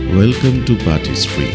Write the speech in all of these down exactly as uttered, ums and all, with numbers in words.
Welcome to Party Street.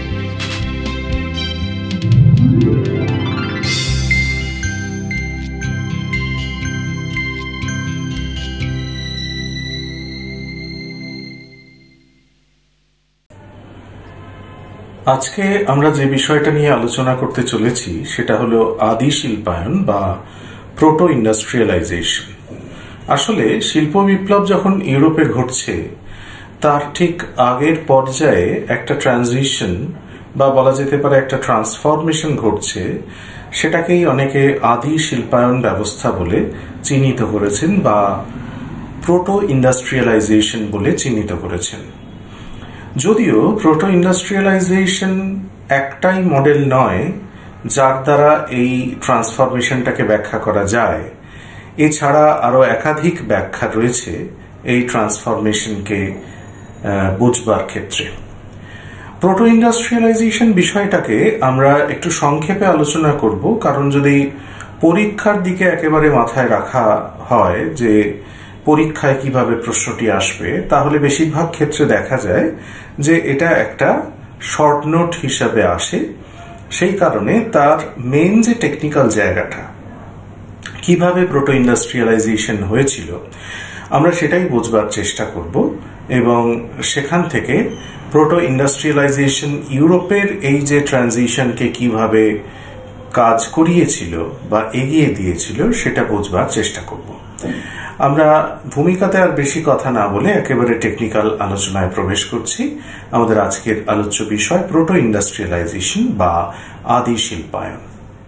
আজকে আমরা যে বিষয়টা নিয়ে আলোচনা করতে চলেছি সেটা হলো আদি শিল্পায়ন বা প্রোটো ইন্ডাস্ট্রিয়ালাইজেশন। আসলে শিল্প বিপ্লব যখন ইউরোপে ঘটছে তার ঠিক আগের পর্যায়ে একটা ট্রানজিশন বা বলা যেতে পারে একটা ট্রান্সফরমেশন ঘটছে, সেটাকেই অনেকে আদি শিল্পায়ন ব্যবস্থা বলে চিহ্নিত করেছেন বা প্রোটো ইন্ডাস্ট্রিয়ালাইজেশন বলে চিহ্নিত করেছেন। যদিও প্রোটো ইন্ডাস্ট্রিয়ালাইজেশন একটাই মডেল নয় যার দ্বারা এই ট্রান্সফরমেশনটাকে ব্যাখ্যা করা যায়, এছাড়া আরো একাধিক ব্যাখ্যা রয়েছে এই ট্রান্সফরমেশনকে বুঝবার ক্ষেত্রে। প্রোটো ইন্ডাস্ট্রিয়ালাইজেশন বিষয়টাকে আমরা একটু সংক্ষেপে আলোচনা করব, কারণ যদি পরীক্ষার দিকে একেবারে মাথায় রাখা হয় যে পরীক্ষায় কিভাবে প্রশ্নটি আসবে, তাহলে বেশিরভাগ ক্ষেত্রে দেখা যায় যে এটা একটা শর্ট নোট হিসাবে আসে। সেই কারণে তার মেইন যে টেকনিক্যাল জায়গাটা, কিভাবে প্রোটো ইন্ডাস্ট্রিয়ালাইজেশন হয়েছিল, আমরা সেটাই বোঝবার চেষ্টা করব এবং সেখান থেকে প্রোটো ইন্ডাস্ট্রিয়ালাইজেশন ইউরোপের এই যে ট্রানজিশনকে কিভাবে কাজ করিয়েছিল বা এগিয়ে দিয়েছিল সেটা বোঝবার চেষ্টা করব। আমরা ভূমিকাতে আর বেশি কথা না বলে একেবারে টেকনিক্যাল আলোচনায় প্রবেশ করছি। আমাদের আজকের আলোচ্য বিষয় প্রোটো ইন্ডাস্ট্রিয়ালাইজেশন বা আদি শিল্পায়ন।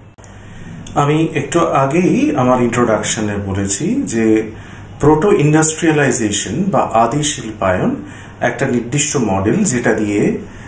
আমি একটু আগেই আমার ইন্ট্রোডাকশনে বলেছি যে প্রোটো ইন্ডাস্ট্রিয়ালাইজেশন বা আদি শিল্পায়ন একটা নির্দিষ্ট মডেল, যেটা দিয়ে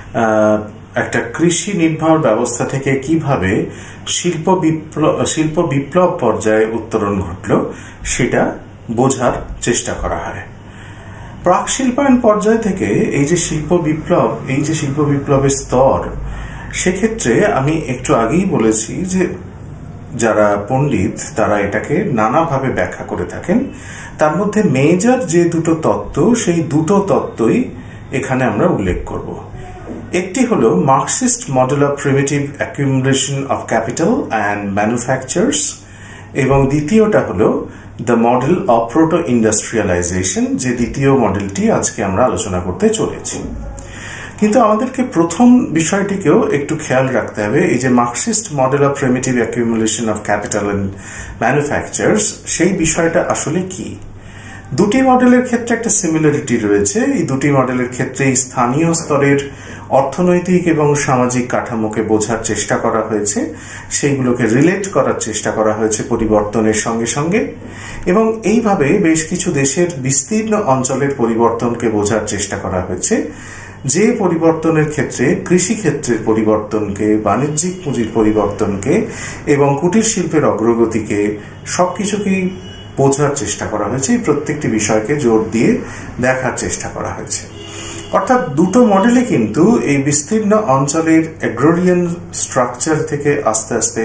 একটা কৃষি নির্ভর ব্যবস্থা থেকে কিভাবে শিল্প বিপ্লব শিল্প বিপ্লব পর্যায়ে উত্তরণ ঘটল সেটা বোঝার চেষ্টা করা হয়। প্রাক শিল্পায়ন পর্যায় থেকে এই যে শিল্প বিপ্লব এই যে শিল্প বিপ্লবের স্তর, সেক্ষেত্রে আমি একটু আগেই বলেছি যে যারা পণ্ডিত তারা এটাকে নানাভাবে ব্যাখ্যা করে থাকেন। তার মধ্যে মেজর যে দুটো তত্ত্ব, সেই দুটো তত্ত্বই এখানে আমরা উল্লেখ করব। একটি হলো Marxist model of primitive accumulation of capital and manufactures, এবং দ্বিতীয়টা হলো the model of proto industrialization, যে দ্বিতীয় মডেলটি আজকে আমরা আলোচনা করতে চলেছি। কিন্তু আমাদেরকে প্রথম বিষয়টিকেও একটু খেয়াল রাখতে হবে। এই যে Marxist model of primitive accumulation of capital and manufactures, সেই বিষয়টা আসলে কি? দুটি মডেলের ক্ষেত্রে একটা সিমিলারিটি রয়েছে। এই দুটি মডেলের ক্ষেত্রে স্থানীয় স্তরের অর্থনৈতিক এবং সামাজিক কাঠামোকে বোঝার চেষ্টা করা হয়েছে, সেইগুলোকে রিলেট করার চেষ্টা করা হয়েছে পরিবর্তনের সঙ্গে সঙ্গে, এবং এইভাবে বেশ কিছু দেশের বিস্তীর্ণ অঞ্চলের পরিবর্তনকে বোঝার চেষ্টা করা হয়েছে, যে পরিবর্তনের ক্ষেত্রে কৃষি ক্ষেত্রের পরিবর্তনকে, বাণিজ্যিক পুঁজির পরিবর্তনকে এবং কুটির শিল্পের অগ্রগতিকে সবকিছুকেই বোঝার চেষ্টা করা হয়েছে। এই প্রত্যেকটি বিষয়কে জোর দিয়ে দেখার চেষ্টা করা হয়েছে। অর্থাৎ দুটো মডেলে কিন্তু এই বিস্তীর্ণ অঞ্চলের অ্যাগ্রোরিয়ান স্ট্রাকচার থেকে আস্তে আস্তে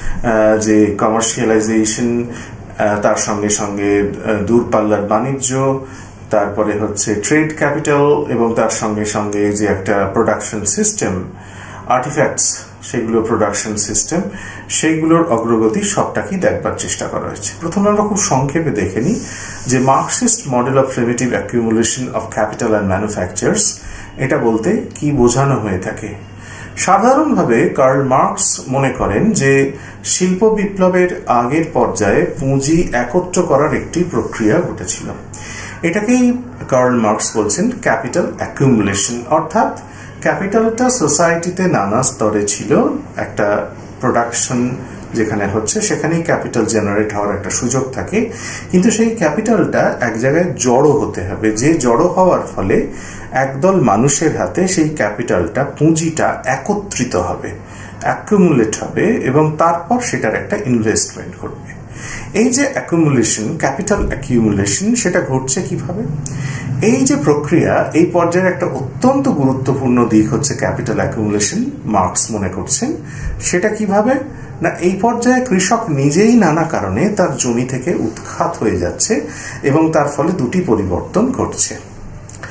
যে কমার্শিয়ালাইজেশন, তার সঙ্গে সঙ্গে দূরপাল্লার বাণিজ্য, তারপরে হচ্ছে ট্রেড ক্যাপিটাল, এবং তার সঙ্গে সঙ্গে যে একটা প্রোডাকশন সিস্টেম, আর্টিফ্যাক্টস, সেগুলো প্রোডাকশন সিস্টেম, সেইগুলোর অগ্রগতি সবটাকেই দেখবার চেষ্টা করা হয়েছে। প্রথমে আমরা খুব সংক্ষেপে দেখে নিই যে Marxist model of primitive accumulation of capital and manufactures, এটা বলতে কি বোঝানো হয়ে থাকে। সাধারণভাবে কার্ল মার্কস মনে করেন যে শিল্প বিপ্লবের আগের পর্যায়ে পুঁজি একত্র করার একটি প্রক্রিয়া ঘটেছিল। এটাকেই কার্ল মার্কস বলছেন ক্যাপিটাল অ্যাকুমুলেশন, অর্থাৎ ক্যাপিটালটা সোসাইটিতে নানা স্তরে ছিল। একটা প্রোডাকশন যেখানে হচ্ছে সেখানেই ক্যাপিটাল জেনারেট হওয়ার একটা সুযোগ থাকে, কিন্তু সেই ক্যাপিটালটা এক জায়গায় জড়ো হতে হবে, যে জড়ো হওয়ার ফলে একদল মানুষের হাতে সেই ক্যাপিটালটা, পুঁজিটা একত্রিত হবে, অ্যাকুমুলেট হবে, এবং তারপর সেটার একটা ইনভেস্টমেন্ট করবে। এই যে অ্যাকুমুলেশন, ক্যাপিটাল অ্যাকুমুলেশন, সেটা ঘটছে কিভাবে? এই যে প্রক্রিয়া, এই পর্যায়ে একটা অত্যন্ত গুরুত্বপূর্ণ দিক হচ্ছে ক্যাপিটাল অ্যাকুমুলেশন, মার্কস মনে করছেন। সেটা কিভাবে না, এই পর্যায়ে কৃষক নিজেই নানা কারণে তার জমি থেকে উৎখাত হয়ে যাচ্ছে এবং তার ফলে দুটি পরিবর্তন ঘটছে।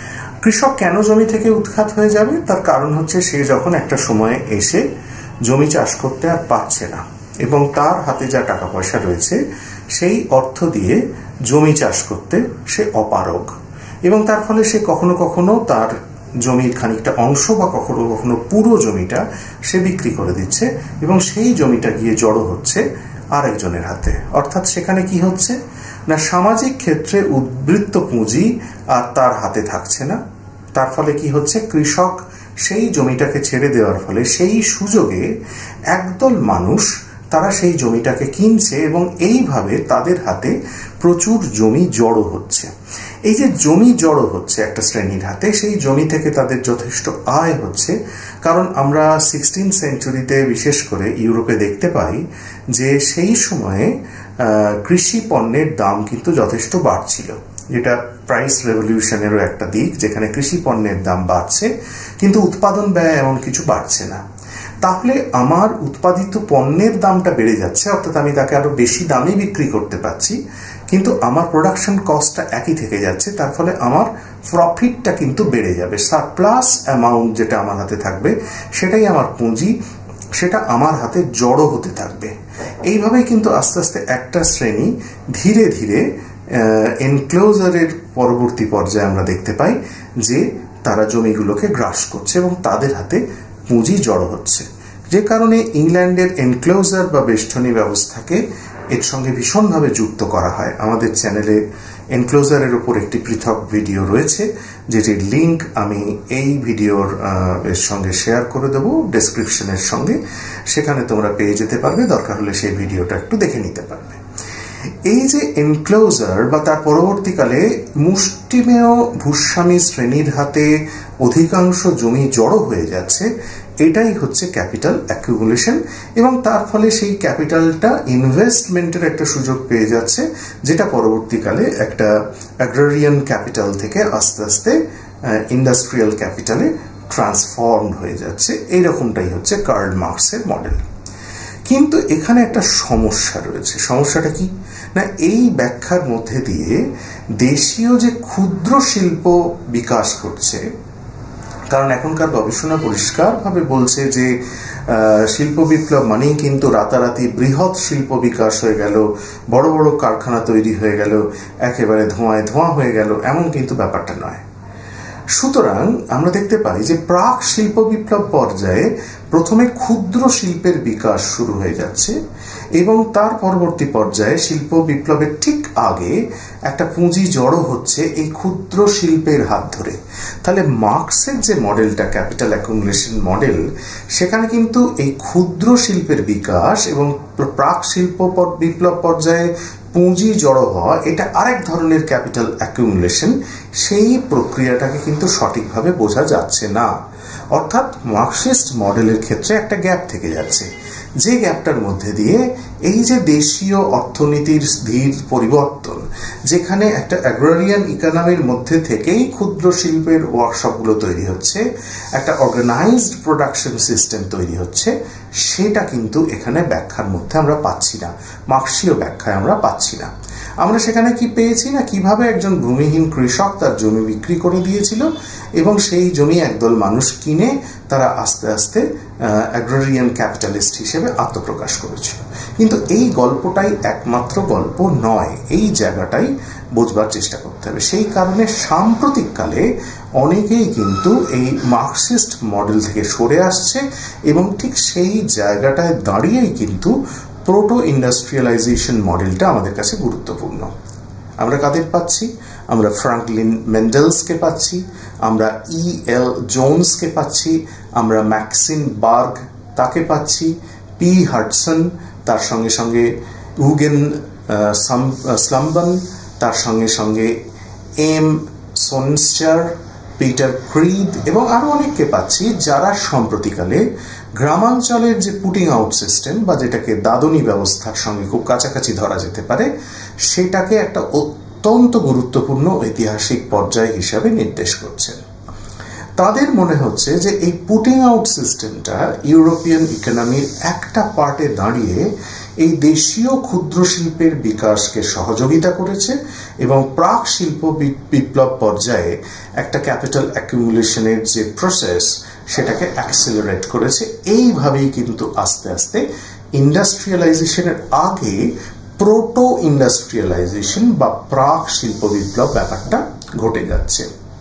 কৃষক কেন জমি থেকে উৎখাত হয়ে যাবে? তার কারণ হচ্ছে সে যখন একটা সময়ে এসে জমি চাষ করতে আর পারছে না এবং তার হাতে যা টাকা পয়সা রয়েছে সেই অর্থ দিয়ে জমি চাষ করতে সে অপারগ, এবং তার ফলে সে কখনো কখনো তার জমির খানিকটা অংশ বা কখনো কখনো পুরো জমিটা সে বিক্রি করে দিচ্ছে এবং সেই জমিটা গিয়ে জড়ো হচ্ছে আরেকজনের হাতে। অর্থাৎ সেখানে কি হচ্ছে না, সামাজিক ক্ষেত্রে উদ্বৃত্ত পুঁজি আর তার হাতে থাকছে না। তার ফলে কি হচ্ছে, কৃষক সেই জমিটাকে ছেড়ে দেওয়ার ফলে সেই সুযোগে একদল মানুষ তারা সেই জমিটাকে কিনছে এবং এইভাবে তাদের হাতে প্রচুর জমি জড়ো হচ্ছে। এই যে জমি জড়ো হচ্ছে একটা শ্রেণীর হাতে, সেই জমি থেকে তাদের যথেষ্ট আয় হচ্ছে। কারণ আমরা সিক্সটিন সেঞ্চুরিতে বিশেষ করে ইউরোপে দেখতে পাই যে সেই সময়ে কৃষি পণ্যের দাম কিন্তু যথেষ্ট বাড়ছিল, যেটা প্রাইস রেভলিউশনেরও একটা দিক, যেখানে কৃষি পণ্যের দাম বাড়ছে কিন্তু উৎপাদন ব্যয় এমন কিছু বাড়ছে না। তাহলে আমার উৎপাদিত পণ্যের দামটা বেড়ে যাচ্ছে, অর্থাৎ আমি তাকে আরো বেশি দামে বিক্রি করতে পারছি, কিন্তু আমার প্রোডাকশন কস্টটা একই থেকে যাচ্ছে। তার ফলে আমার প্রফিটটা কিন্তু বেড়ে যাবে। সারপ্লাস অ্যামাউন্ট যেটা আমার হাতে থাকবে সেটাই আমার পুঁজি, সেটা আমার হাতে জড়ো হতে থাকবে। এইভাবেই কিন্তু আস্তে আস্তে একটা শ্রেণী ধীরে ধীরে এনক্লোজারের পরবর্তী পর্যায়ে আমরা দেখতে পাই যে তারা জমিগুলোকে গ্রাস করছে এবং তাদের হাতে পুঁজি জড়ো হচ্ছে, যে কারণে ইংল্যান্ডের এনক্লোজার বা বেষ্টনী ব্যবস্থাকে এর সঙ্গে ভীষণভাবে যুক্ত করা হয়। আমাদের চ্যানেলে এনক্লোজারের উপর একটি পৃথক ভিডিও রয়েছে, যেটির লিঙ্ক আমি এই ভিডিওর এর সঙ্গে শেয়ার করে দেবো ডেসক্রিপশনের সঙ্গে, সেখানে তোমরা পেয়ে যেতে পারবে, দরকার হলে সেই ভিডিওটা একটু দেখে নিতে পারবে। এই যে এনক্লোজার বা তার পরবর্তীকালে মুষ্টিমেয় ভূস্বামী শ্রেণীর হাতে অধিকাংশ জমি জড়ো হয়ে যাচ্ছে, এটাই হচ্ছে ক্যাপিটাল অ্যাকুমুলেশন, এবং তার ফলে সেই ক্যাপিটালটা ইনভেস্টমেন্টের একটা সুযোগ পেয়ে যাচ্ছে, যেটা পরবর্তীকালে একটা অ্যাগ্রারিয়ান ক্যাপিটাল থেকে আস্তে আস্তে ইন্ডাস্ট্রিয়াল ক্যাপিটালে ট্রান্সফর্ম হয়ে যাচ্ছে। এইরকমটাই হচ্ছে কার্ল মার্কসের মডেল। কিন্তু এখানে একটা সমস্যা রয়েছে। সমস্যাটা কি না, এই ব্যাখ্যার মধ্যে দিয়ে দেশীয় যে ক্ষুদ্র শিল্প বিকাশ করছে, কারণ এখনকার গবেষণা পরিষ্কারভাবে বলছে যে শিল্প বিপ্লব মানেই কিন্তু রাতারাতি বৃহৎ শিল্প বিকাশ হয়ে গেল, বড় বড় কারখানা তৈরি হয়ে গেল, একেবারে ধোঁয়ায় ধোঁয়া হয়ে গেল, এমন কিন্তু ব্যাপারটা নয়। সুতরাং আমরা দেখতে পাই যে প্রাক শিল্প বিপ্লব পর্যায়ে প্রথমে ক্ষুদ্র শিল্পের বিকাশ শুরু হয়ে যাচ্ছে এবং তার পরবর্তী পর্যায়ে শিল্প বিপ্লবের ঠিক আগে একটা পুঁজি জড়ো হচ্ছে এই ক্ষুদ্র শিল্পের হাত ধরে। তাহলে মার্কসের যে মডেলটা ক্যাপিটাল অ্যাকুমুলেশন মডেল, সেখানে কিন্তু এই ক্ষুদ্র শিল্পের বিকাশ এবং প্রাক শিল্প বিপ্লব পর্যায়ে পুঁজি জড়ো হওয়া, এটা আরেক ধরনের ক্যাপিটাল অ্যাকুমুলেশন। সেই প্রক্রিয়াটাকে কিন্তু সঠিকভাবে বোঝা যাচ্ছে না। অর্থাৎ মার্কসিস্ট মডেলের ক্ষেত্রে একটা গ্যাপ থেকে যাচ্ছে, যে গ্যাপটার মধ্যে দিয়ে এই যে দেশীয় অর্থনীতির ধীর পরিবর্তন, যেখানে একটা অ্যাগ্রারিয়ান ইকোনমির মধ্যে থেকেই ক্ষুদ্র শিল্পের ওয়ার্কশপগুলো তৈরি হচ্ছে, একটা অর্গানাইজড প্রোডাকশন সিস্টেম তৈরি হচ্ছে, সেটা কিন্তু এখানে ব্যাখ্যার মধ্যে আমরা পাচ্ছি না, মার্কসীয় ব্যাখ্যায় আমরা পাচ্ছি না। আমরা সেখানে কি পেয়েছি না, কিভাবে একজন ভূমিহীন কৃষক তার জমি বিক্রি করে দিয়েছিল এবং সেই জমি একদল মানুষ কিনে তারা আস্তে আস্তে অ্যাগ্রারিয়ান ক্যাপিটালিস্ট হিসেবে আত্মপ্রকাশ করেছিল। কিন্তু এই গল্পটাই একমাত্র গল্প নয়, এই জায়গাটাই বোঝবার চেষ্টা করতে হবে। সেই কারণে সাম্প্রতিককালে অনেকেই কিন্তু এই মার্কসিস্ট মডেল থেকে সরে আসছে এবং ঠিক সেই জায়গাটায় দাঁড়িয়েই কিন্তু প্রোটো ইন্ডাস্ট্রিয়ালাইজেশন মডেলটা আমাদের কাছে গুরুত্বপূর্ণ। আমরা কাদের পাচ্ছি? আমরা ফ্রাঙ্কলিন মেন্ডেলসকে পাচ্ছি, আমরা ই এল জোনসকে পাচ্ছি, আমরা ম্যাক্সিম বার্গ তাকে পাচ্ছি, পি হাডসন, তার সঙ্গে সঙ্গে উগেন স্লাম্বন, তার সঙ্গে সঙ্গে এম সোনস্টার, পিটার ক্রিড এবং আরো অনেককে পাচ্ছি, যারা সম্প্রতিকালে গ্রামাঞ্চলের যে পুটিং আউট সিস্টেম বা যেটাকে দাদনী ব্যবস্থার সঙ্গে খুব কাছাকাছি ধরা যেতে পারে, সেটাকে একটা অত্যন্ত গুরুত্বপূর্ণ ঐতিহাসিক পর্যায় হিসাবে নির্দেশ করছেন। তাদের মনে হচ্ছে যে এই পুটিং আউট সিস্টেমটা ইউরোপিয়ান ইকোনমির একটা পার্টে দাঁড়িয়ে এই দেশীয় ক্ষুদ্র শিল্পের বিকাশকে সহযোগিতা করেছে এবং প্রাক শিল্প বিপ্লব পর্যায়ে একটা ক্যাপিটাল অ্যাকুমুলেশনের যে প্রসেস সেটাকে অ্যাক্সেলারেট করেছে। এইভাবেই কিন্তু আস্তে আস্তে ইন্ডাস্ট্রিয়ালাইজেশনের আগে প্রোটো ইন্ডাস্ট্রিয়ালাইজেশন বা প্রাক শিল্প বিপ্লব ব্যাপারটা ঘটে যাচ্ছে।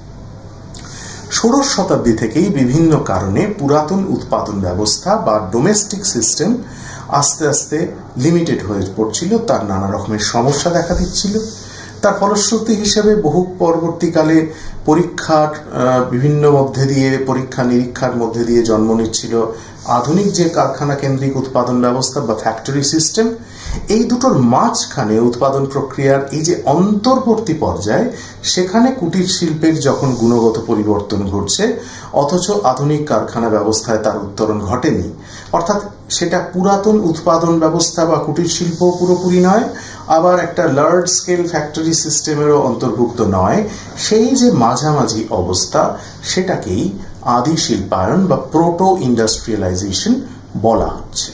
ষোড়শ শতাব্দী থেকেই বিভিন্ন কারণে পুরাতন উৎপাদন ব্যবস্থা বা ডোমেস্টিক সিস্টেম আস্তে আস্তে লিমিটেড হয়ে পড়ছিল, তার নানা রকমের সমস্যা দেখা দিচ্ছিল। তার ফলশ্রুতি হিসেবে বহু পরবর্তীকালে পরীক্ষার বিভিন্ন মধ্যে দিয়ে পরীক্ষা নিরীক্ষার মধ্যে দিয়ে জন্ম নিচ্ছিল আধুনিক যে কারখানা কেন্দ্রিক উৎপাদন ব্যবস্থা বা ফ্যাক্টরি সিস্টেম। এই দুটোর মাঝখানে উৎপাদন প্রক্রিয়ার এই যে অন্তর্বর্তী পর্যায়, সেখানে কুটির শিল্পের যখন গুণগত পরিবর্তন ঘটছে অথচ আধুনিক কারখানা ব্যবস্থায় তার উত্তরণ ঘটেনি, অর্থাৎ সেটা পুরাতন উৎপাদন ব্যবস্থা বা কুটির শিল্প পুরোপুরি নয়, আবার একটা লার্জ স্কেল ফ্যাক্টরি সিস্টেমেরও অন্তর্ভুক্ত নয়, সেই যে মাঝামাঝি অবস্থা সেটাকেই আদি শিল্পায়ন বা প্রোটো ইন্ডাস্ট্রিয়ালাইজেশন বলা হচ্ছে।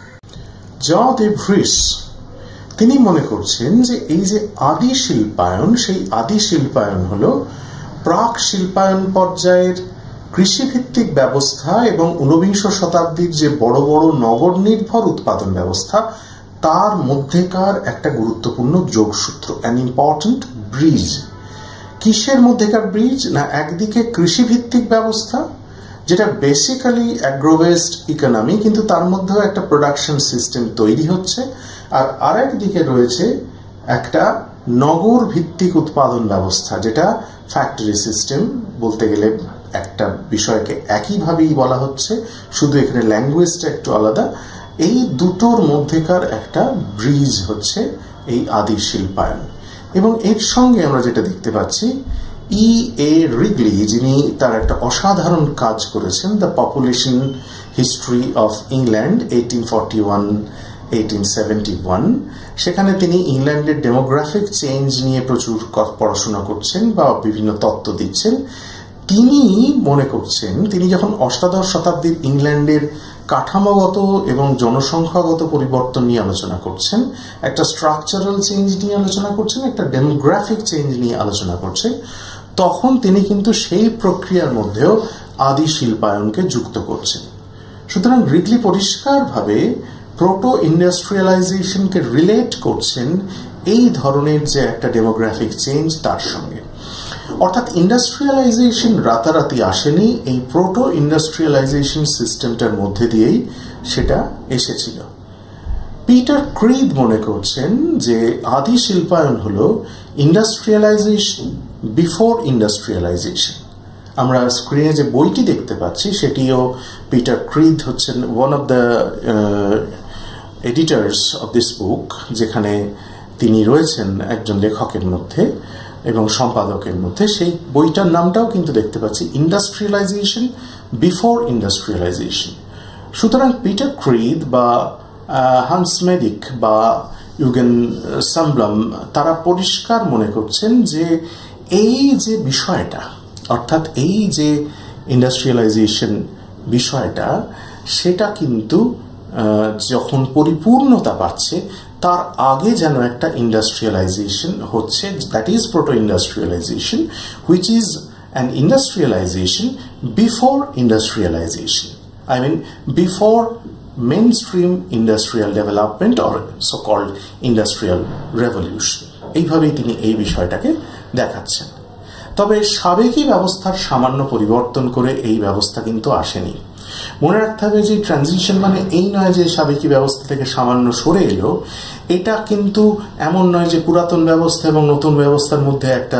জন ডে ভ্রিস তিনি মনে করছেন যে এই যে আদি শিল্পায়ন, সেই আদি শিল্পায়ন হলো প্রাক শিল্পায়ন পর্যায়ের কৃষিভিত্তিক ব্যবস্থা এবং ঊনবিংশ শতাব্দীর যে বড় বড় নগর নির্ভর উৎপাদন ব্যবস্থা তার মধ্যেকার একটা গুরুত্বপূর্ণ যোগসূত্র, অ্যান ইম্পর্টেন্ট ব্রিজ। কিসের মধ্যেকার ব্রিজ? না, একদিকে কৃষিভিত্তিক ব্যবস্থা যেটা বেসিক্যালি অ্যাগ্রোবেসড ইকোনমি, কিন্তু তার মধ্যেও একটা প্রোডাকশন সিস্টেম তৈরি হচ্ছে, আর আরেক দিকে রয়েছে একটা নগর ভিত্তিক উৎপাদন ব্যবস্থা যেটা ফ্যাক্টরি সিস্টেম। বলতে গেলে একটা বিষয়কে একইভাবেই বলা হচ্ছে, শুধু এখানে ল্যাঙ্গুয়েজটা একটু আলাদা। এই দুটোর মধ্যেকার একটা ব্রিজ হচ্ছে এই আদি শিল্পায়ন। এবং এর সঙ্গে আমরা যেটা দেখতে পাচ্ছি, ই এ রিগলি যিনি তার একটা অসাধারণ কাজ করেছেন, the population history of England eighteen forty one eighteen seventy one, সেখানে তিনি ইংল্যান্ডের ডেমোগ্রাফিক চেঞ্জ নিয়ে প্রচুর পড়াশোনা করছেন বা বিভিন্ন তত্ত্ব দিচ্ছেন। তিনি মনে করছেন, তিনি যখন অষ্টাদশ শতাব্দীর ইংল্যান্ডের কাঠামোগত এবং জনসংখ্যাগত পরিবর্তন নিয়ে আলোচনা করছেন, একটা স্ট্রাকচারাল চেঞ্জ নিয়ে আলোচনা করছেন, একটা ডেমোগ্রাফিক চেঞ্জ নিয়ে আলোচনা করছেন, তখন তিনি কিন্তু সেই প্রক্রিয়ার মধ্যেও আদি শিল্পায়নকে যুক্ত করছেন। সুতরাং রিগলি পরিষ্কারভাবে প্রোটো ইন্ডাস্ট্রিয়ালাইজেশনকে রিলেট করছেন এই ধরনের যে একটা ডেমোগ্রাফিক চেঞ্জ তার সঙ্গে। অর্থাৎ ইন্ডাস্ট্রিয়ালাইজেশন রাতারাতি আসেনি, এই প্রোটো ইন্ডাস্ট্রিয়ালাইজেশন সিস্টেমটার মধ্যে দিয়েই সেটা এসেছিল। পিটার ক্রিদ মনে করছেন যে আদি শিল্পায়ন হলো ইন্ডাস্ট্রিয়ালাইজেশন বিফোর ইন্ডাস্ট্রিয়ালাইজেশন। আমরা স্ক্রিনে যে বইটি দেখতে পাচ্ছি সেটিও পিটার ক্রিদ হচ্ছেন one of the editors of this book, যেখানে তিনি রয়েছেন একজন লেখকের মধ্যে এবং সম্পাদকের মধ্যে। সেই বইটার নামটাও কিন্তু দেখতে পাচ্ছি, ইন্ডাস্ট্রিয়ালাইজেশন বিফোর ইন্ডাস্ট্রিয়ালাইজেশন। সুতরাং পিটার ক্রিদ বা হান্স মেডিক বা ইউগেন সামব্লাম তারা পরিষ্কার মনে করছেন যে এই যে বিষয়টা, অর্থাৎ এই যে ইন্ডাস্ট্রিয়ালাইজেশন বিষয়টা, সেটা কিন্তু যখন পরিপূর্ণতা পাচ্ছে তার আগে যেন একটা ইন্ডাস্ট্রিয়ালাইজেশন হচ্ছে, that is proto industrialization, which is an industrialization before industrialization, I mean before mainstream industrial development or so called industrial revolution. এইভাবেই তিনি এই বিষয়টাকে দেখাচ্ছেন। তবে সাবেকি ব্যবস্থার সামান্য পরিবর্তন করে এই ব্যবস্থা কিন্তু আসেনি। মনে রাখতে হবে যে ট্রানজিশন মানে এই নয় যে সাবেকি ব্যবস্থা থেকে সামান্য সরে এলো, এটা কিন্তু এমন নয় যে পুরাতন ব্যবস্থা এবং নতুন ব্যবস্থার মধ্যে একটা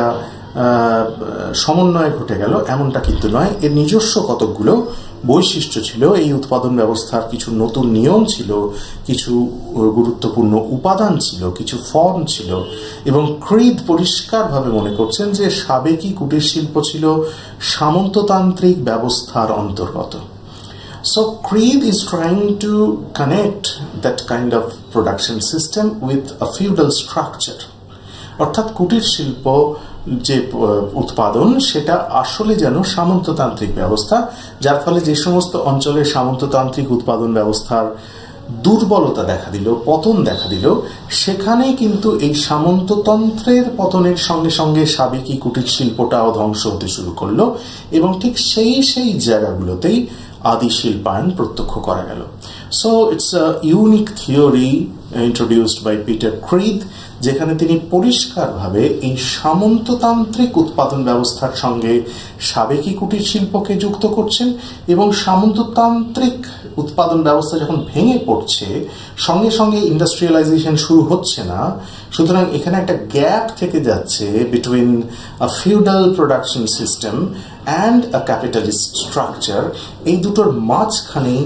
সমন্বয় ঘটে গেল, এমনটা কিন্তু নয়। এর নিজস্ব কতকগুলো বৈশিষ্ট্য ছিল, এই উৎপাদন ব্যবস্থার কিছু নতুন নিয়ম ছিল, কিছু গুরুত্বপূর্ণ উপাদান ছিল, কিছু ফর্ম ছিল। এবং ক্রিদ পরিষ্কারভাবে মনে করছেন যে সাবেকি কুটির শিল্প ছিল সামন্ততান্ত্রিক ব্যবস্থার অন্তর্গত। So Creed is trying to connect that kind of production system with a feudal structure. অর্থাৎ কুটির শিল্প যে উৎপাদন সেটা আসলে যেন সামন্ততান্ত্রিক ব্যবস্থা, যার ফলে যে সমস্ত অঞ্চলে সামন্ততান্ত্রিক উৎপাদন ব্যবস্থার দুর্বলতা দেখা দিল, পতন দেখা দিল, সেখানে কিন্তু এই সামন্ততন্ত্রের পতনের সঙ্গে সঙ্গে সাবেকি কুটির শিল্পটাও ধ্বংস হতে শুরু করলো এবং ঠিক সেই সেই জায়গাগুলোতেই আদি শিল্পায়ন প্রত্যক্ষ করা গেল। So it's a unique theory introduced by Peter Kriedte, যেখানে তিনি পরিষ্কারভাবে এই সামন্ততান্ত্রিক উৎপাদন ব্যবস্থার সঙ্গে সাবেকি কুটির শিল্পকে যুক্ত করছেন এবং সামন্ততান্ত্রিক উৎপাদন ব্যবস্থা যখন ভেঙে পড়ছে, সঙ্গে সঙ্গে ইন্ডাস্ট্রিয়ালাইজেশন শুরু হচ্ছে না, সুতরাং এখানে একটা গ্যাপ থেকে যাচ্ছে between a feudal production system and a capitalist structure. এই দুটোর মাঝখানে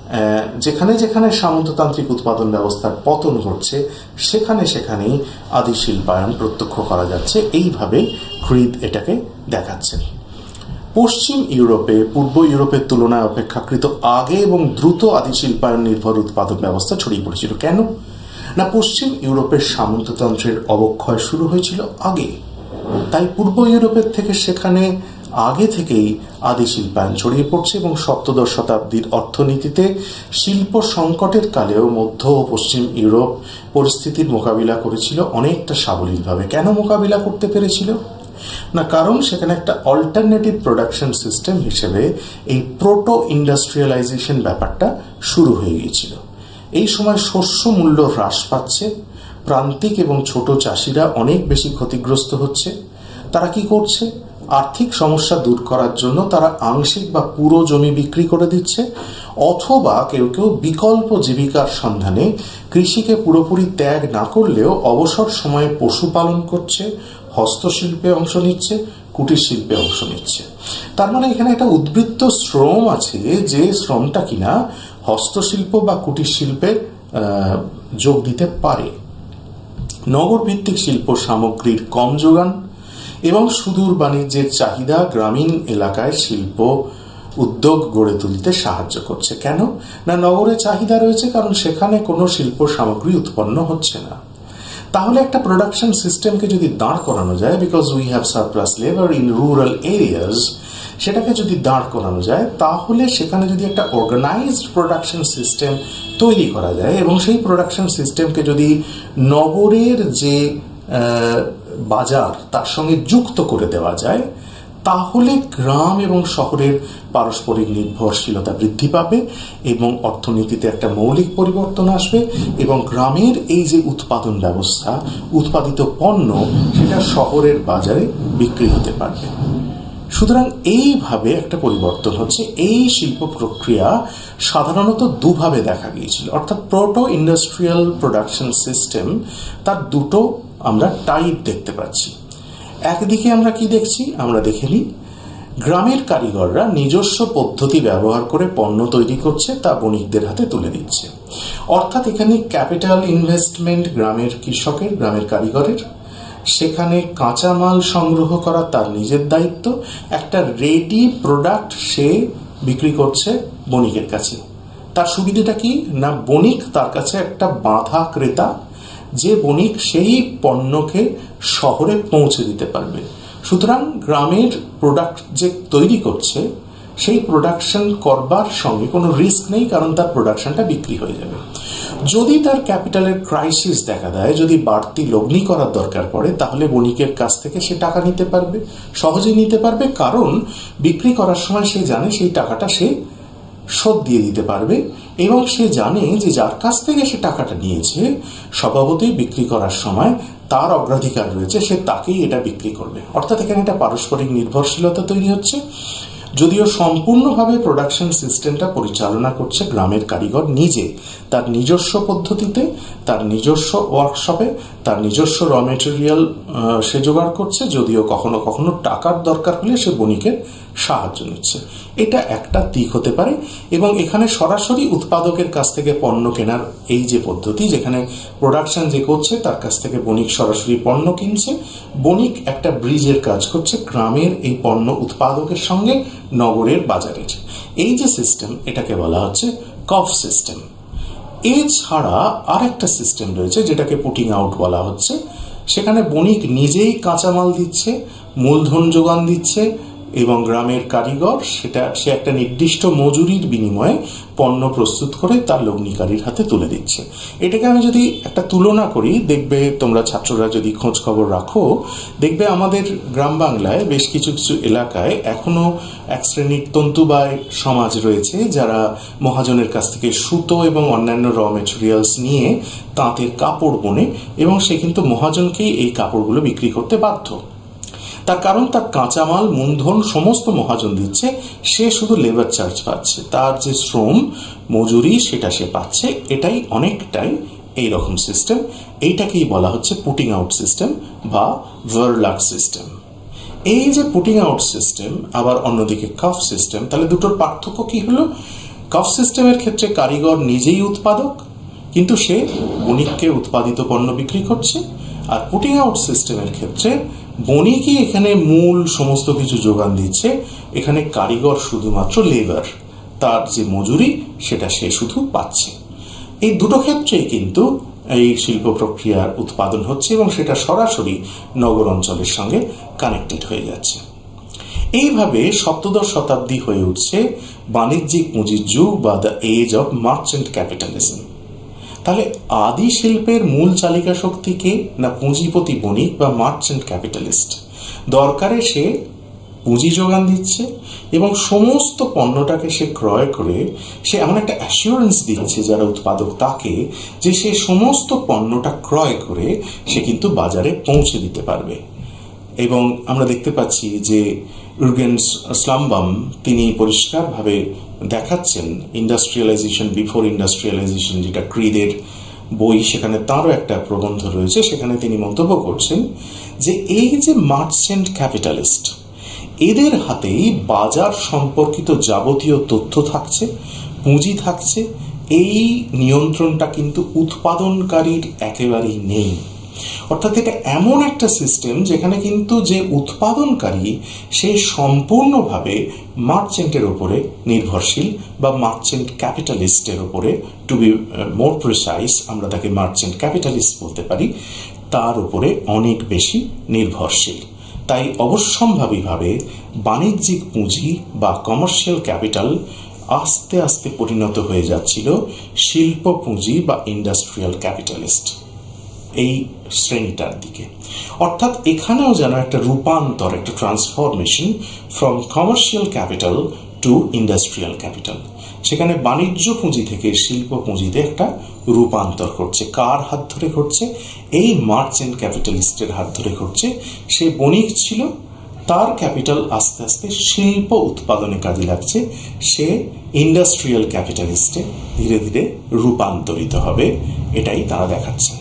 যেখানে যেখানে সামন্ততান্ত্রিক উৎপাদন ব্যবস্থার পতন ঘটছে, সেখানে সেখানেই আদি শিল্পায়ন প্রত্যক্ষ করা যাচ্ছে। এইভাবে ক্রিদ এটাকে দেখাচ্ছেন। পশ্চিম ইউরোপে পূর্ব ইউরোপের তুলনায় অপেক্ষাকৃত আগে এবং দ্রুত আদি শিল্পায়ন নির্ভর উৎপাদন ব্যবস্থা ছড়িয়ে পড়েছিল। কেন না, পশ্চিম ইউরোপের সামন্ততন্ত্রের অবক্ষয় শুরু হয়েছিল আগে, তাই পূর্ব ইউরোপের থেকে সেখানে আগে থেকেই আদি শিল্পায়ন ছড়িয়ে পড়ছে এবং সপ্তদশ শতাব্দীর অর্থনীতিতে শিল্প সংকটের কালেও মধ্য ও পশ্চিম ইউরোপ পরিস্থিতির মোকাবিলা করেছিল অনেকটা সাবলীলভাবে। কেন মোকাবিলা করতে পেরেছিল না, কারণ সেখানে একটা অল্টারনেটিভ প্রোডাকশন সিস্টেম হিসেবে এই প্রোটো ইন্ডাস্ট্রিয়ালাইজেশন ব্যাপারটা শুরু হয়ে গিয়েছিল। এই সময় শস্য মূল্য হ্রাস পাচ্ছে, প্রান্তিক এবং ছোট চাষিরা অনেক বেশি ক্ষতিগ্রস্ত হচ্ছে। তারা কি করছে? আর্থিক সমস্যা দূর করার জন্য তারা আংশিক বা পুরো জমি বিক্রি করে দিচ্ছে, অথবা কেউ কেউ বিকল্প জীবিকার সন্ধানে কৃষিকে পুরোপুরি ত্যাগ না করলেও অবসর সময়ে পশুপালন করছে, হস্তশিল্পে অংশ নিচ্ছে, কুটির শিল্পে অংশ নিচ্ছে। তার মানে এখানে একটা উদ্বৃত্ত শ্রম আছে, যে শ্রমটা কিনা হস্তশিল্প বা কুটির শিল্পে যোগ দিতে পারে। নগর ভিত্তিক শিল্প সামগ্রীর কম যোগান এবং সুদূর বাণিজ্যের চাহিদা গ্রামীণ এলাকায় শিল্প উদ্যোগ গড়ে তুলতে সাহায্য করছে। কেন না, নগরে চাহিদা রয়েছে, কারণ সেখানে কোনো শিল্প সামগ্রী উৎপন্ন হচ্ছে না। তাহলে একটা প্রোডাকশন সিস্টেমকে যদি দাঁড় করানো যায়, because we have surplus labour in rural areas, সেটাকে যদি দাঁড় করানো যায়, তাহলে সেখানে যদি একটা অর্গানাইজড প্রোডাকশন সিস্টেম তৈরি করা যায় এবং সেই প্রোডাকশন সিস্টেমকে যদি নগরের যে বাজার তার সঙ্গে যুক্ত করে দেওয়া যায়, তাহলে গ্রাম এবং শহরের পারস্পরিক নির্ভরশীলতা বৃদ্ধি পাবে এবং অর্থনীতিতে একটা মৌলিক পরিবর্তন আসবে এবং গ্রামের এই যে উৎপাদন ব্যবস্থা, উৎপাদিত পণ্য সেটা শহরের বাজারে বিক্রি হতে পারবে। সুতরাং এইভাবে একটা পরিবর্তন হচ্ছে। এই শিল্প প্রক্রিয়া সাধারণত দুভাবে দেখা গিয়েছিল, অর্থাৎ প্রোটো ইন্ডাস্ট্রিয়াল প্রোডাকশন সিস্টেম তার দুটো আমরা টাইপ দেখতে পাচ্ছি। একদিকে আমরা কি দেখছি, আমরা দেখে নিই গ্রামের কারিগররা নিজস্ব পদ্ধতি ব্যবহার করে পণ্য তৈরি করছে, তা বণিকদের হাতে তুলে দিচ্ছে। অর্থাৎ এখানে ক্যাপিটাল ইনভেস্টমেন্ট গ্রামের কৃষকের, গ্রামের কারিগরের, সেখানে কাঁচামাল সংগ্রহ করা তার নিজের দায়িত্ব, একটা রেডি প্রোডাক্ট সে বিক্রি করছে বণিকের কাছে। তার সুবিধাটা কি না, বণিক তার কাছে একটা বাঁধা ক্রেতা, যে বণিক সেই পণ্যকে শহরে পৌঁছে দিতে পারবে। সুতরাং গ্রামের প্রোডাক্ট যে তৈরি করছে সেই প্রোডাকশন করবার সঙ্গে কোনো রিস্ক নেই, কারণ তার প্রোডাকশনটা বিক্রি হয়ে যাবে। যদি তার ক্যাপিটালের ক্রাইসিস দেখা দেয়, যদি বাড়তি লগ্নি করার দরকার পড়ে, তাহলে বণিকের কাছ থেকে সে টাকা নিতে পারবে, সহজেই নিতে পারবে, কারণ বিক্রি করার সময় সে জানে সেই টাকাটা সে শোধ দিয়ে দিতে পারবে এবং সে জানে যে যার কাছ থেকে সে টাকাটা নিয়েছে স্বভাবতই বিক্রি করার সময় তার অগ্রাধিকার রয়েছে, সে তাকেই এটা বিক্রি করবে। অর্থাৎ এখানে একটা পারস্পরিক নির্ভরশীলতা তৈরি হচ্ছে। যদিও সম্পূর্ণভাবে প্রোডাকশন সিস্টেমটা পরিচালনা করছে গ্রামের কারিগর নিজে, তার নিজস্ব পদ্ধতিতে, তার নিজস্ব ওয়ার্কশপে, তার নিজস্ব র মেটেরিয়াল সে জোগাড় করছে, যদিও কখনো কখনো টাকার দরকার হলে সে বণিকের সাহায্য নিচ্ছে। এটা একটা দিক হতে পারে। এবং এখানে সরাসরি উৎপাদকের কাছ থেকে পণ্য কেনার এই যে পদ্ধতি, যেখানে প্রোডাকশন যে করছে তার কাছ থেকে বণিক সরাসরি পণ্য কিনছে, বণিক একটা ব্রিজের কাজ করছে গ্রামের এই পণ্য উৎপাদকের সঙ্গে নগরের বাজারের। এই যে সিস্টেম, এটাকে বলা হচ্ছে কফ সিস্টেম। এছাড়া আর একটা সিস্টেম রয়েছে যেটাকে পুটিং আউট বলা হচ্ছে। সেখানে বণিক নিজেই কাঁচামাল দিচ্ছে, মূলধন যোগান দিচ্ছে, এবং গ্রামের কারিগর সেটা সে একটা নির্দিষ্ট মজুরির বিনিময়ে পণ্য প্রস্তুত করে তার লগ্নিকারীর হাতে তুলে দিচ্ছে। এটাকে আমি যদি একটা তুলনা করি, দেখবে তোমরা ছাত্ররা যদি খোঁজ খবর রাখো, দেখবে আমাদের গ্রাম বাংলায় বেশ কিছু কিছু এলাকায় এখনো এক শ্রেণীর তন্তুবায় সমাজ রয়েছে যারা মহাজনের কাছ থেকে সুতো এবং অন্যান্য র মেটেরিয়ালস নিয়ে তাঁতের কাপড় বোনে এবং সে কিন্তু মহাজনকেই এই কাপড়গুলো বিক্রি করতে বাধ্য। তার কারণ তার কাঁচামাল মূলধন সমস্ত মহাজন দিচ্ছে, সে শুধু লেবার চার্জ পাচ্ছে, তার যে শ্রম মজুরি সেটা সে পাচ্ছে। এটাই অনেকটাই এইরকম সিস্টেম। এইটাকেই বলা হচ্ছে পুটিং আউট সিস্টেম বা ভার্লাক সিস্টেম। এই যে পুটিং আউট সিস্টেম আবার অন্যদিকে কাফ সিস্টেম, তাহলে দুটোর পার্থক্য কি হলো? কাফ সিস্টেমের ক্ষেত্রে কারিগর নিজেই উৎপাদক, কিন্তু সে বণিককে উৎপাদিত পণ্য বিক্রি করছে। আর পুটিং আউট সিস্টেমের ক্ষেত্রে বণিকই এখানে মূল সমস্ত কিছু যোগান দিচ্ছে, এখানে কারিগর শুধুমাত্র লেবার, তার যে মজুরি সেটা সে শুধু পাচ্ছে। এই দুটো ক্ষেত্রেই কিন্তু এই শিল্প প্রক্রিয়ার উৎপাদন হচ্ছে এবং সেটা সরাসরি নগর অঞ্চলের সঙ্গে কানেক্টেড হয়ে যাচ্ছে। এইভাবে সপ্তদশ শতাব্দী হয়ে উঠছে বাণিজ্যিক পুঁজির যুগ বা the age of merchant capitalism. তাহলে আদি শিল্পের মূল চালিকা শক্তি কে? না পুঁজিপতি বণিক বা মার্চেন্ট ক্যাপিটালিস্ট। দরকারে সে পুঁজি যোগান দিচ্ছে এবং সমস্ত পণ্যটাকে সে ক্রয় করে সে এমন একটা অ্যাসিওরেন্স দিচ্ছে যারা উৎপাদক তাকে, যে সে সমস্ত পণ্যটা ক্রয় করে সে কিন্তু বাজারে পৌঁছে দিতে পারবে। এবং আমরা দেখতে পাচ্ছি যে ইউর্গেনস স্লামবাম তিনি পরিষ্কারভাবে দেখাচ্ছেন ইন্ডাস্ট্রিয়ালাইজেশন বিফোর ইন্ডাস্ট্রিয়ালাইজেশন, যেটা ক্রিডের বই, সেখানে তারও একটা প্রবন্ধ রয়েছে। সেখানে তিনি মন্তব্য করছেন যে এই যে মার্চেন্ট ক্যাপিটালিস্ট, এদের হাতেই বাজার সম্পর্কিত যাবতীয় তথ্য থাকছে, পুঁজি থাকছে। এই নিয়ন্ত্রণটা কিন্তু উৎপাদনকারীর একেবারেই নেই। অর্থাৎ এটা এমন একটা সিস্টেম যেখানে কিন্তু যে উৎপাদনকারী সে সম্পূর্ণভাবে মার্চেন্টের উপরে নির্ভরশীল বা মার্চেন্ট ক্যাপিটালিস্টের উপরে, টু বি মোর প্রিসাইজ আমরা তাকে মার্চেন্ট ক্যাপিটালিস্ট বলতে পারি, তার উপরে অনেক বেশি নির্ভরশীল। তাই অবশ্যম্ভাবীভাবে বাণিজ্যিক পুঁজি বা কমার্শিয়াল ক্যাপিটাল আস্তে আস্তে পরিণত হয়ে যাচ্ছিল শিল্প পুঁজি বা ইন্ডাস্ট্রিয়াল ক্যাপিটালিস্ট এই শ্রেণীটার দিকে। অর্থাৎ এখানেও যেন একটা রূপান্তর, একটা transformation from commercial capital to industrial capital. সেখানে বাণিজ্য পুঁজি থেকে শিল্প পুঁজিতে একটা রূপান্তর ঘটছে। কার হাত ধরে ঘটছে? এই মার্চেন্ট ক্যাপিটালিস্টের হাত ধরে ঘটছে। সে বণিক ছিল, তার ক্যাপিটাল আস্তে আস্তে শিল্প উৎপাদনে কাজে লাগছে, সে ইন্ডাস্ট্রিয়াল ক্যাপিটালিস্টে ধীরে ধীরে রূপান্তরিত হবে, এটাই তারা দেখাচ্ছে।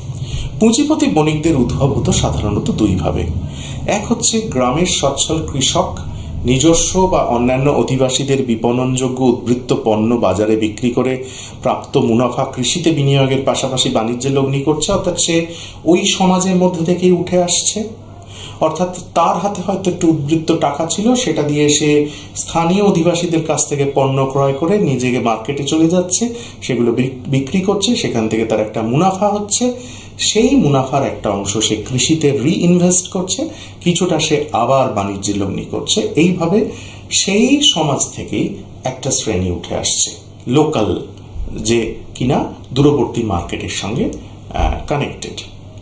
পুঁজিপতি বণিকদের উদ্ভব হতো সাধারণত দুই ভাবে। এক হচ্ছে গ্রামের সচ্ছল কৃষক নিজস্ব বা অন্যান্য অধিবাসীদের বিপণনযোগ্য উদ্বৃত্ত পণ্য বাজারে বিক্রি করে প্রাপ্ত মুনাফা কৃষিতে বিনিয়োগের পাশাপাশি বাণিজ্যে লগ্নি করছে, অর্থাৎ সে ওই সমাজের মধ্যে থেকেই উঠে আসছে। অর্থাৎ তার হাতে হয়তো একটু উদ্বৃত্ত টাকা ছিল, সেটা দিয়ে সে স্থানীয় অধিবাসীদের কাছ থেকে পণ্য ক্রয় করে নিজেকে মার্কেটে চলে যাচ্ছে, সেগুলো বিক্রি করছে, সেখান থেকে তার একটা মুনাফা হচ্ছে। সেই মুনাফার একটা অংশ সে কৃষিতে রিইনভেস্ট করছে, কিছুটা সে আবার বাণিজ্যে লগ্নি করছে। এইভাবে সেই সমাজ থেকেই একটা শ্রেণী উঠে আসছে, লোকাল, যে কিনা দূরবর্তী মার্কেটের সঙ্গে কানেক্টেড।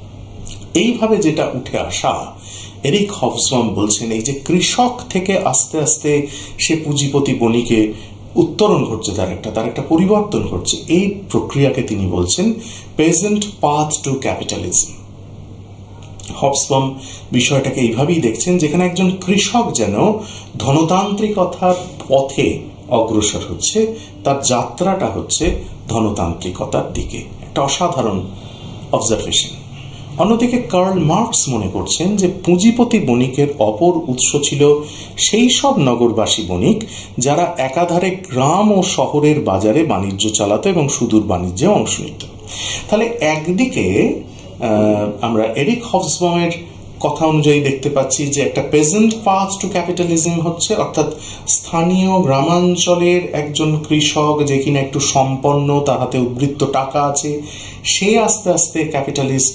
এইভাবে যেটা উঠে আসা, এরিক হবসবাম বলছেন এই যে কৃষক থেকে আস্তে আস্তে সে পুঁজিপতি বণিকে উত্তরণ ঘটছে, তার একটা তার একটা পরিবর্তন ঘটছে। এই প্রক্রিয়াকে তিনি বলছেন peasant path to capitalism. Hobsbawm বিষয়টাকে এইভাবেই দেখছেন, যেখানে একজন কৃষক যেন ধনতান্ত্রিকতার পথে অগ্রসর হচ্ছে, তার যাত্রাটা হচ্ছে ধনতান্ত্রিকতার দিকে। একটা অসাধারণ অবজারভেশন। অন্যদিকে কার্ল মার্কস মনে করছেন যে পুঁজিপতি বণিকের অপর উৎস ছিল সেই সব নগরবাসী বণিক যারা একাধারে গ্রাম ও শহরের বাজারে বাণিজ্য চালাতো এবং সুদূর বাণিজ্যে অংশ নিত। তাহলে একদিকে আমরা এরিক হবসবামের কথা অনুযায়ী দেখতে পাচ্ছি যে একটা পেজেন্ট পাথ টু ক্যাপিটালিজম হচ্ছে, অর্থাৎ স্থানীয় গ্রামাঞ্চলের একজন কৃষক যে কিনা একটু সম্পন্ন, তার হাতে উদ্বৃত্ত টাকা আছে, সে আস্তে আস্তে ক্যাপিটালিস্ট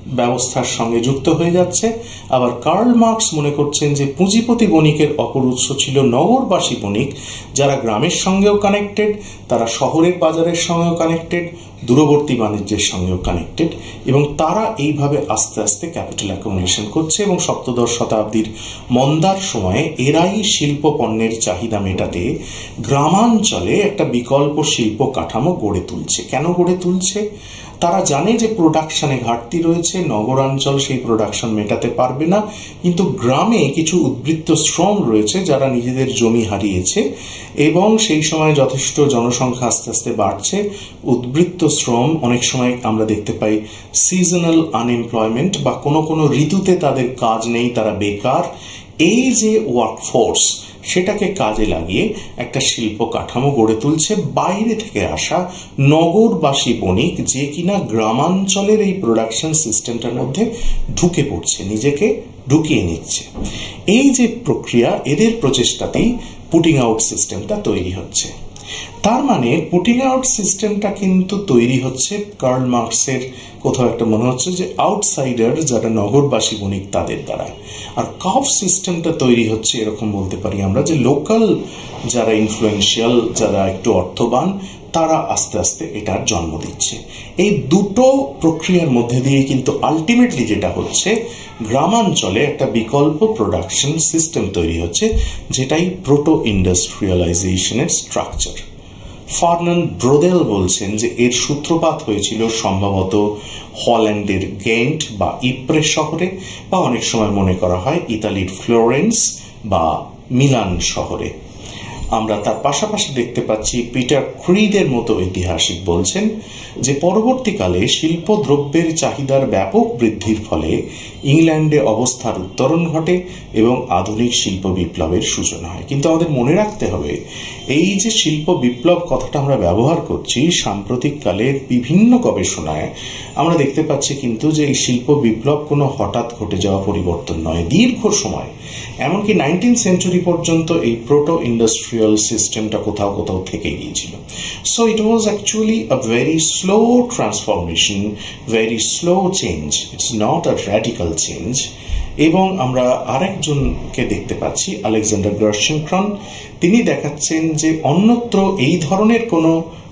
ব্যবস্থার সঙ্গে যুক্ত হয়ে যাচ্ছে। আবার কার্ল মার্কস মনে করছেন যে পুঁজিপতি বণিকের অপর উৎস ছিল নগরবাসী বণিক, যারা গ্রামের সঙ্গেও কানেক্টেড, তারা শহরের বাজারের সঙ্গেও কানেক্টেড, দূরবর্তী বাণিজ্যের সঙ্গেও কানেক্টেড, এবং তারা এইভাবে আস্তে আস্তে ক্যাপিটাল অ্যাকুমুলেশন করছে এবং সপ্তদশ শতাব্দীর মন্দার সময়ে এরাই শিল্প পণ্যের চাহিদা মেটাতে গ্রামাঞ্চলে একটা বিকল্প শিল্প কাঠামো গড়ে তুলছে। কেন গড়ে তুলছে? তারা জানে যে প্রোডাকশনে ঘাটতি রয়েছে, নগরাঞ্চল সেই প্রোডাকশন মেটাতে পারবে না, কিন্তু গ্রামে কিছু উদ্বৃত্ত শ্রম রয়েছে যারা নিজেদের জমি হারিয়েছে এবং সেই সময় যথেষ্ট জনসংখ্যা আস্তে আস্তে বাড়ছে। উদ্বৃত্ত শ্রম অনেক সময় আমরা দেখতে পাই সিজনাল আনএমপ্লয়মেন্ট, বা কোনো কোনো ঋতুতে তাদের কাজ নেই, তারা বেকার। এই যে ওয়ার্কফোর্স, সেটাকে কাজে লাগিয়ে একটা শিল্প কাঠামো গড়ে তুলছে বাইরে থেকে আসা নগরবাসী বণিক, যে কিনা গ্রামাঞ্চলের এই প্রোডাকশন সিস্টেমটার মধ্যে ঢুকে পড়ছে, নিজেকে ঢুকিয়ে নিচ্ছে। এই যে প্রক্রিয়া, এদের প্রচেষ্টাতেই পুটিং আউট সিস্টেমটা তৈরি হচ্ছে। তার মানে পুটিং আউট সিস্টেমটা কিন্তু তৈরি হচ্ছে কার্ল মার্কসের কোথাও একটা মনে হচ্ছে যে আউটসাইডার যারা নগরবাসী বণিক তাদের দ্বারা। আর কাফ সিস্টেমটা তৈরি হচ্ছে এরকম বলতে পারি আমরা যে লোকাল যারা ইনফ্লুয়েন্সিয়াল, যারা একটু অর্থবান, তারা আস্তে আস্তে এটার জন্ম দিচ্ছে। এই দুটো প্রক্রিয়ার মধ্যে দিয়ে কিন্তু আলটিমেটলি যেটা হচ্ছে, গ্রামাঞ্চলে একটা বিকল্প প্রোডাকশন সিস্টেম তৈরি হচ্ছে, যেটাই প্রোটো ইন্ডাস্ট্রিয়ালাইজেশনের স্ট্রাকচার। ফার্নান্ড ব্রোদেল বলছেন যে এর সূত্রপাত হয়েছিল সম্ভবত হল্যান্ডের গেন্ট বা ইপ্রে শহরে, বা অনেক সময় মনে করা হয় ইতালির ফ্লোরেন্স বা মিলান শহরে। আমরা তার পাশাপাশি দেখতে পাচ্ছি পিটার ক্রিডের মতো ঐতিহাসিক বলছেন যে পরবর্তীকালে শিল্প দ্রব্যের চাহিদার ব্যাপক বৃদ্ধির ফলে ইংল্যান্ডে অবস্থার উত্তরণ ঘটে এবং আধুনিক শিল্প বিপ্লবের সূচনা হয়। কিন্তু আমাদের মনে রাখতে হবে, এই যে শিল্প বিপ্লব কথাটা আমরা ব্যবহার করছি, সাম্প্রতিক কালের বিভিন্ন গবেষণায় আমরা দেখতে পাচ্ছি কিন্তু যে এই শিল্প বিপ্লব কোনো হঠাৎ ঘটে যাওয়া পরিবর্তন নয়, দীর্ঘ সময়, এমনকি নাইনটিন সেঞ্চুরি পর্যন্ত এই প্রোটো ইন্ডাস্ট্রিয়াল সিস্টেমটা কোথাও কোথাও থেকে গিয়েছিল। So it was actually a very slow transformation, very slow change, it's not a radical change. এবং আমরা আরেকজনকে দেখতে পাচ্ছি, আলেকজান্ডার গার্শনক্রন। তিনি দেখাচ্ছেন যে অন্যত্র এই ধরনের কোনো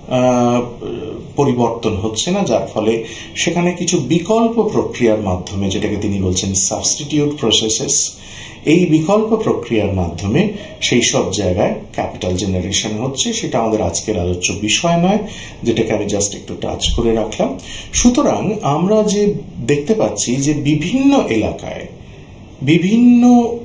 পরিবর্তন হচ্ছে না, যার ফলে সেখানে কিছু বিকল্প প্রক্রিয়ার মাধ্যমে, যেটাকে তিনি বলছেন সাবস্টিটিউট প্রসেসেস, এই বিকল্প প্রক্রিয়ার মাধ্যমে সেই সব জায়গায় ক্যাপিটাল জেনারেশন হচ্ছে। সেটা আমাদের আজকের আলোচ্য বিষয় নয়, যেটাকে আমি জাস্ট একটু টাচ করে রাখলাম। সুতরাং আমরা যে দেখতে পাচ্ছি যে বিভিন্ন এলাকায়, বিভিন্ন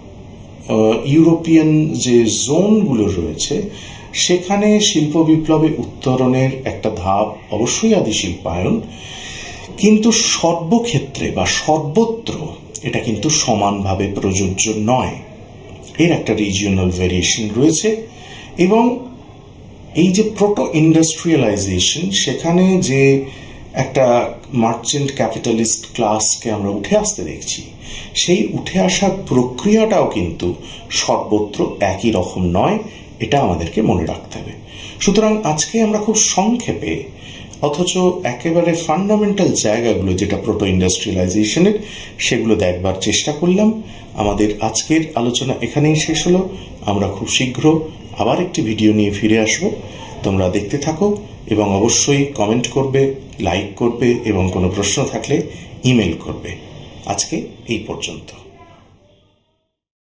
ইউরোপিয়ান যে জোনগুলো রয়েছে, সেখানে শিল্প বিপ্লবে উত্তরণের একটা ধাপ অবশ্যই আদি শিল্পায়ন, কিন্তু সর্বক্ষেত্রে বা সর্বত্র এটা কিন্তু সমানভাবে প্রযোজ্য নয়। এর একটা রিজিওনাল ভেরিয়েশন রয়েছে। এবং এই যে প্রোটো ইন্ডাস্ট্রিয়ালাইজেশন, সেখানে যে একটা মার্চেন্ট ক্যাপিটালিস্ট ক্লাসকে আমরা উঠে আসতে দেখছি, সেই উঠে আসার প্রক্রিয়াটাও কিন্তু সর্বত্র একই রকম নয়, এটা আমাদেরকে মনে রাখতে হবে। সুতরাং আজকে আমরা খুব সংক্ষেপে, অথচ একেবারে ফান্ডামেন্টাল জায়গাগুলো যেটা প্রোটো ইন্ডাস্ট্রিয়ালাইজেশনের, সেগুলো দেখবার চেষ্টা করলাম। আমাদের আজকের আলোচনা এখানেই শেষ হলো। আমরা খুব শীঘ্র আবার একটি ভিডিও নিয়ে ফিরে আসব। তোমরা দেখতে থাকো এবং অবশ্যই কমেন্ট করবে, লাইক করবে এবং কোনো প্রশ্ন থাকলে ইমেল করবে। আজকে এই পর্যন্ত।